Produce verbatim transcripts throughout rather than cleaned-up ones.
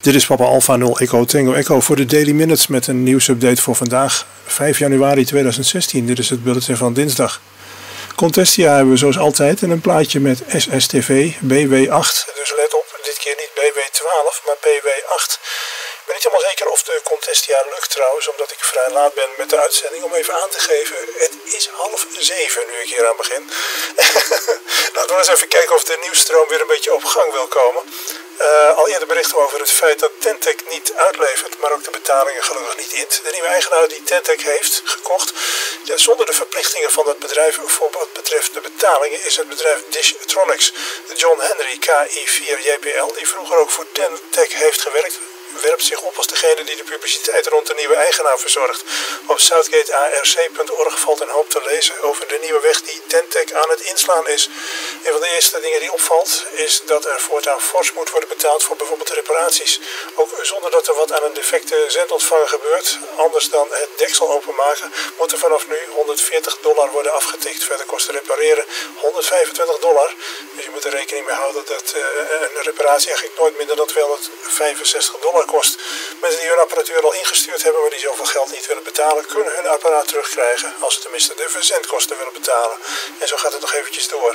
Dit is Papa Alpha nul Echo Tango Echo voor de Daily Minutes met een nieuwsupdate voor vandaag, vijf januari tweeduizend zestien. Dit is het bulletin van dinsdag. Contestia hebben we zoals altijd en een plaatje met S S T V B W acht. Dus let op, dit keer niet B W twaalf, maar B W acht. Ik ben niet helemaal zeker of de Contestia lukt trouwens, omdat ik vrij laat ben met de uitzending. Om even aan te geven, het is half zeven nu ik hier aan begin. Laten we eens even kijken of de nieuwsstroom weer een beetje op gang wil komen. Uh, al eerder berichten we over het feit dat Tentec niet uitlevert, maar ook de betalingen gelukkig niet int. De nieuwe eigenaar die Tentec heeft gekocht, ja, zonder de verplichtingen van het bedrijf voor wat betreft de betalingen, is het bedrijf Dishtronics. John Henry K I vier J P L, die vroeger ook voor Tentec heeft gewerkt, werpt zich op als degene die de publiciteit rond de nieuwe eigenaar verzorgt. Op southgate A R C punt org valt een hoop te lezen over de nieuwe weg die Tentec aan het inslaan is. Een van de eerste dingen die opvalt is dat er voortaan fors moet worden betaald voor bijvoorbeeld reparaties. Ook zonder dat er wat aan een defecte zendontvanger gebeurt, anders dan het deksel openmaken, moet er vanaf nu honderdveertig dollar worden afgetikt. Verder kost repareren honderdvijfentwintig dollar. Dus je moet er rekening mee houden dat uh, een reparatie eigenlijk nooit minder dan tweehonderdvijfenzestig dollar kost. Mensen die hun apparatuur al ingestuurd hebben, maar die zoveel geld niet willen betalen, kunnen hun apparaat terugkrijgen als ze tenminste de verzendkosten willen betalen. En zo gaat het nog eventjes door.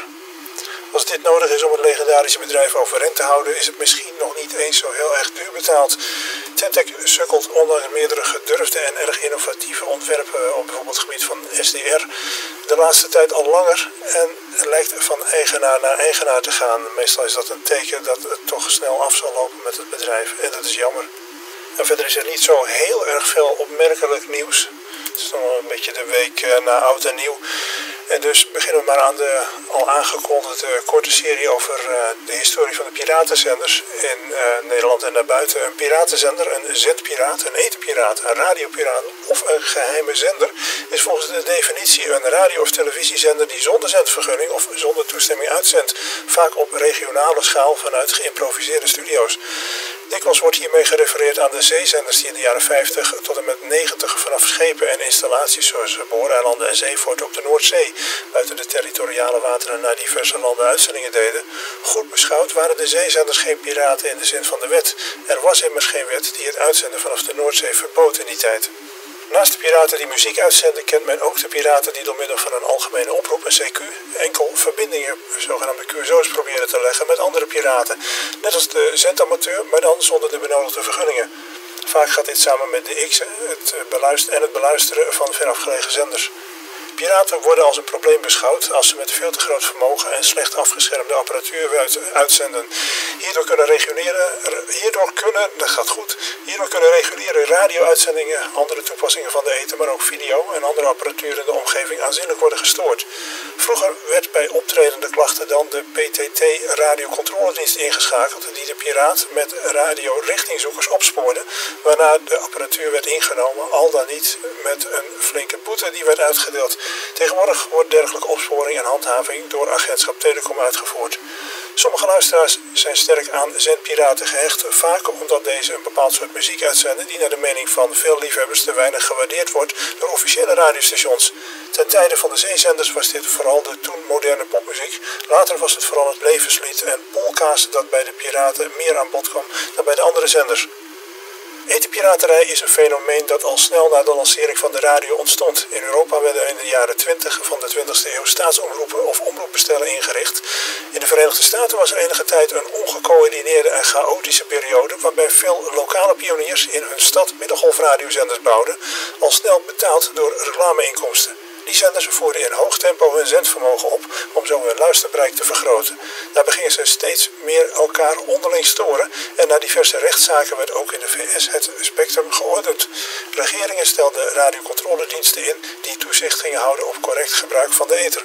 Als dit nodig is om het legendarische bedrijf overeind te houden, is het misschien nog niet eens zo heel erg duur betaald. Tentec sukkelt ondanks meerdere gedurfde en erg innovatieve ontwerpen op bijvoorbeeld het gebied van S D R de laatste tijd al langer en lijkt van eigenaar naar eigenaar te gaan. Meestal is dat een teken dat het toch snel af zal lopen met het bedrijf en dat is jammer. En verder is er niet zo heel erg veel opmerkelijk nieuws. Het is nog een beetje de week na oud en nieuw. En dus beginnen we maar aan de al aangekondigde korte serie over uh, de historie van de piratenzenders in uh, Nederland en daarbuiten. Een piratenzender, een zendpiraat, een etherpiraat, een radiopiraat of een geheime zender is volgens de definitie een radio- of televisiezender die zonder zendvergunning of zonder toestemming uitzendt. Vaak op regionale schaal vanuit geïmproviseerde studio's. Dikwijls wordt hiermee gerefereerd aan de zeezenders die in de jaren vijftig tot en met negentig vanaf schepen en installaties zoals booreilanden en Zeevoort op de Noordzee buiten de territoriale wateren naar diverse landen uitzendingen deden. Goed beschouwd waren de zeezenders geen piraten in de zin van de wet. Er was immers geen wet die het uitzenden vanaf de Noordzee verbood in die tijd. Naast de piraten die muziek uitzenden, kent men ook de piraten die door middel van een algemene oproep, een C Q, enkel verbindingen, zogenaamde Q S O's, proberen te leggen met andere piraten. Net als de zendamateur, maar dan zonder de benodigde vergunningen. Vaak gaat dit samen met de X'en, het beluisteren en het beluisteren van verafgelegen zenders. Piraten worden als een probleem beschouwd als ze met veel te groot vermogen en slecht afgeschermde apparatuur uitzenden. Hierdoor kunnen reguleren, hierdoor kunnen, dat gaat goed, hierdoor kunnen reguliere radio-uitzendingen, andere toepassingen van de ether, maar ook video en andere apparatuur in de omgeving aanzienlijk worden gestoord. Vroeger werd bij optredende klachten dan de P T T radiocontroledienst ingeschakeld die de piraat met radio-richtingzoekers opspoorde, waarna de apparatuur werd ingenomen, al dan niet met een flinke boete die werd uitgedeeld. Tegenwoordig wordt dergelijke opsporing en handhaving door agentschap Telecom uitgevoerd. Sommige luisteraars zijn sterk aan zendpiraten gehecht, vaak omdat deze een bepaald soort muziek uitzenden die naar de mening van veel liefhebbers te weinig gewaardeerd wordt door officiële radiostations. Ten tijde van de zeezenders was dit vooral de toen moderne popmuziek, later was het vooral het levenslied en polka's dat bij de piraten meer aan bod kwam dan bij de andere zenders. Etherpiraterij is een fenomeen dat al snel na de lancering van de radio ontstond. In Europa werden in de jaren twintig van de twintigste eeuw staatsomroepen of omroepbestellen ingericht. In de Verenigde Staten was er enige tijd een ongecoördineerde en chaotische periode waarbij veel lokale pioniers in hun stad middengolfradiozenders bouwden, al snel betaald door reclameinkomsten. Die zenders voerden in hoog tempo hun zendvermogen op om zo hun luisterbereik te vergroten. Daarbij gingen ze steeds meer elkaar onderling storen en na diverse rechtszaken werd ook in de V S het spectrum geordend. Regeringen stelden radiocontrolediensten in die toezicht gingen houden op correct gebruik van de ether.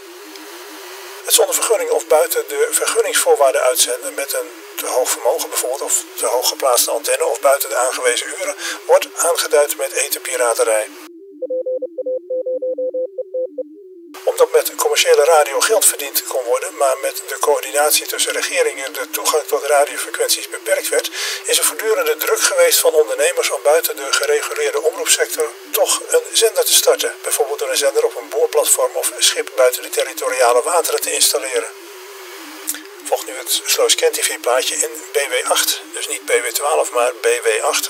Het zonder vergunning of buiten de vergunningsvoorwaarden uitzenden met een te hoog vermogen bijvoorbeeld of te hoog geplaatste antenne of buiten de aangewezen uren wordt aangeduid met etherpiraterij. Omdat met commerciële radio geld verdiend kon worden, maar met de coördinatie tussen regeringen de toegang tot radiofrequenties beperkt werd, is er voortdurende druk geweest van ondernemers om buiten de gereguleerde omroepsector toch een zender te starten. Bijvoorbeeld door een zender op een boorplatform of een schip buiten de territoriale wateren te installeren. Volgt nu het Sloos-Kent T V plaatje in B W acht. Dus niet B W twaalf, maar B W acht.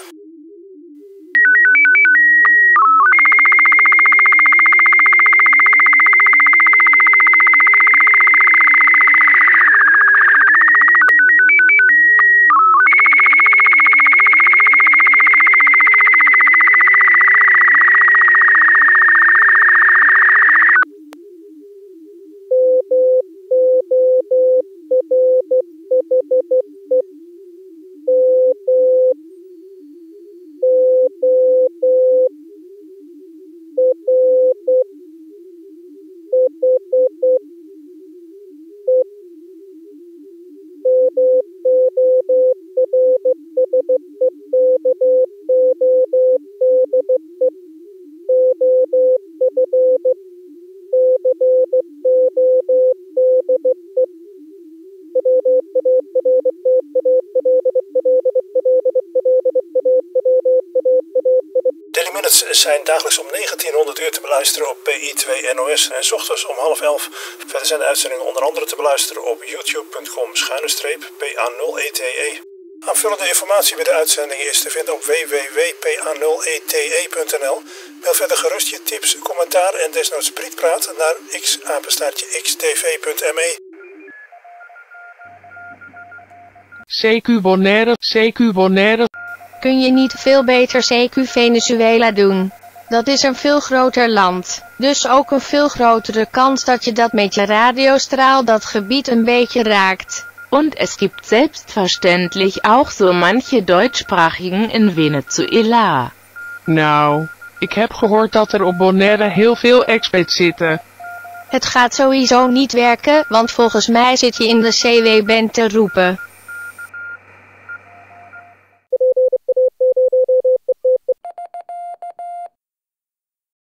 Daily Minutes zijn dagelijks om negentienhonderd uur te beluisteren op P I twee N O S en 's ochtends om half elf. Verder zijn de uitzendingen onder andere te beluisteren op youtube punt com schuine streep P A nul E T E. Aanvullende informatie bij de uitzendingen is te vinden op w w w punt p a nul e t e punt n l. Mail verder gerust je tips, commentaar en desnoods prietpraat naar x apenstaartje x t v punt m e. C Q Bonaire, C Q Bonaire. Kun je niet veel beter C Q Venezuela doen? Dat is een veel groter land, dus ook een veel grotere kans dat je dat met je radiostraal dat gebied een beetje raakt. Und es gibt selbstverständlich auch so manche Deutschsprachigen in Venezuela. Nou, ik heb gehoord dat er op Bonaire heel veel expats zitten. Het gaat sowieso niet werken, want volgens mij zit je in de C W-band te roepen.